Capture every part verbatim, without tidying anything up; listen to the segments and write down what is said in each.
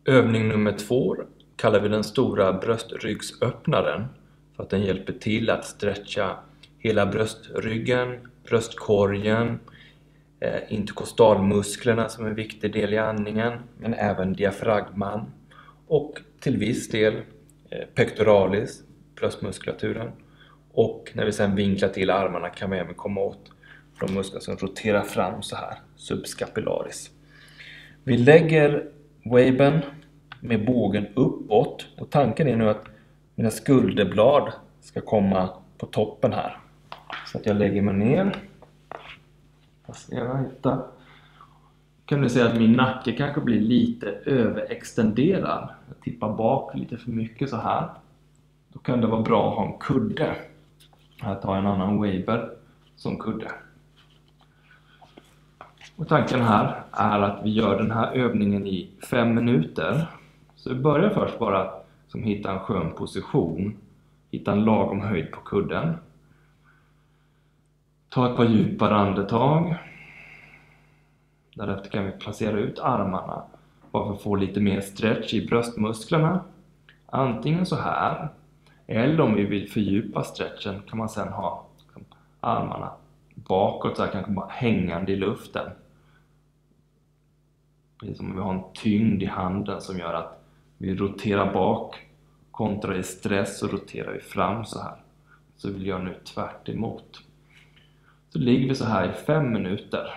Övning nummer två kallar vi den stora bröstryggsöppnaren för att den hjälper till att stretcha hela bröstryggen, bröstkorgen, eh, interkostalmusklerna som är en viktig del i andningen, men även diafragman och till viss del eh, pectoralis, bröstmuskulaturen. Och när vi sedan vinklar till armarna kan vi även komma åt de muskler som roterar fram så här, subscapularis. Vi lägger waben med bågen uppåt och tanken är nu att mina skulderblad ska komma på toppen här. Så att jag lägger mig ner. Passera, hitta. Kan du se att min nacke kanske blir lite överextenderad. Jag tippar bak lite för mycket så här. Då kan det vara bra att ha en kudde. Här tar jag en annan waber som kudde. Och tanken här är att vi gör den här övningen i fem minuter. Så vi börjar först bara som hitta en skön position. Hitta en lagom höjd på kudden. Ta ett par djupare andetag. Därefter kan vi placera ut armarna. Bara för att få lite mer stretch i bröstmusklerna. Antingen så här. Eller om vi vill fördjupa stretchen kan man sedan ha armarna bakåt. Så här kanske bara hängande i luften. Precis som om vi har en tyngd i handen som gör att vi roterar bak. Kontra i stress så roterar vi fram så här. Så vill jag nu tvärt emot. Så ligger vi så här i fem minuter.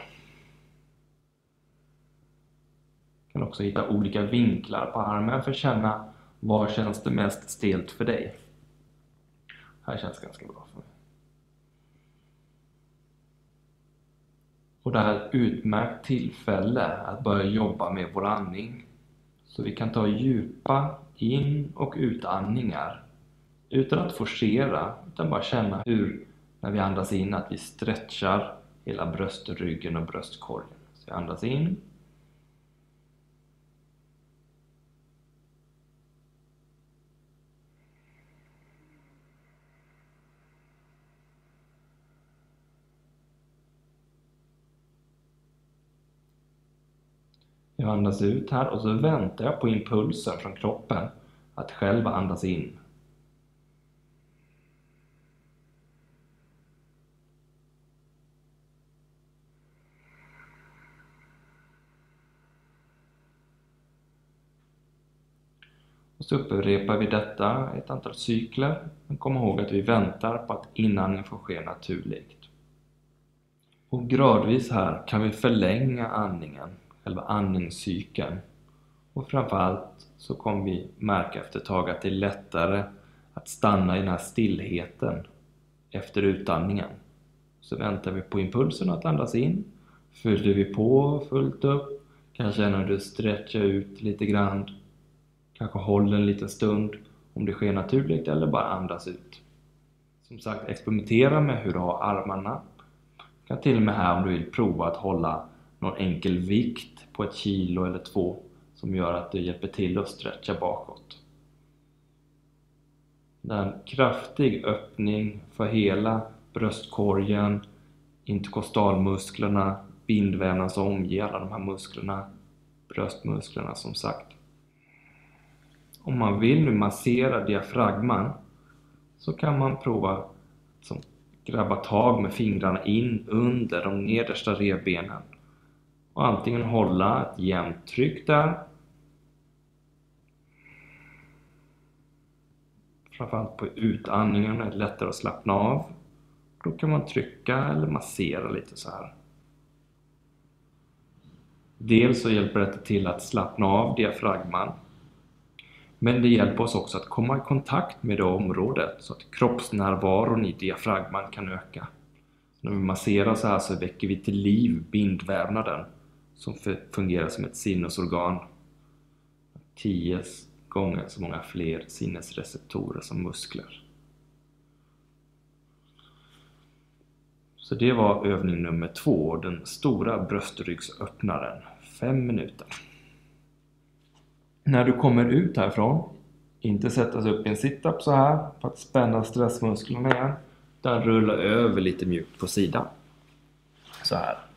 Kan också hitta olika vinklar på armen för att känna var känns det mest stelt för dig. Här känns det ganska bra för mig. Och det här är ett utmärkt tillfälle att börja jobba med vår andning. Så vi kan ta djupa in- och utandningar utan att forcera, utan bara känna hur när vi andas in att vi stretchar hela bröstryggen och bröstkorgen. Så vi andas in. Jag andas ut här och så väntar jag på impulsen från kroppen att själv andas in. Och så upprepar vi detta ett antal cykler. Men kom ihåg att vi väntar på att inandningen får ske naturligt. Och gradvis här kan vi förlänga andningen. Själva andningscykeln. Och framförallt så kommer vi märka efter ett tag att det är lättare att stanna i den här stillheten efter utandningen. Så väntar vi på impulsen att andas in. Fyller vi på fullt upp. Kanske känner du stretcha ut lite grann. Kanske håller en liten stund om det sker naturligt eller bara andas ut. Som sagt, experimentera med hur du har armarna. Du kan till och med här om du vill prova att hålla någon enkel vikt på ett kilo eller två som gör att du hjälper till att stretcha bakåt. Det är en kraftig öppning för hela bröstkorgen, interkostalmusklerna, bindvävnaden som omger alla de här musklerna, bröstmusklerna som sagt. Om man vill nu massera diafragman så kan man prova som grabba tag med fingrarna in under de nedersta revbenen. Och antingen hålla ett jämnt tryck där. Framförallt på utandningen är det lättare att slappna av. Då kan man trycka eller massera lite så här. Dels så hjälper det till att slappna av diafragman. Men det hjälper oss också att komma i kontakt med det området så att kroppsnärvaron i diafragman kan öka. När vi masserar så här så väcker vi till liv bindvävnaden som fungerar som ett sinnesorgan. Tio gånger så många fler sinnesreceptorer som muskler. Så det var övning nummer två, den stora bröstryggsöppnaren. Fem minuter. När du kommer ut härifrån, inte sätta sig upp i en sit-up så här för att spänna stressmusklerna igen. Utan rulla över lite mjukt på sidan. Så här.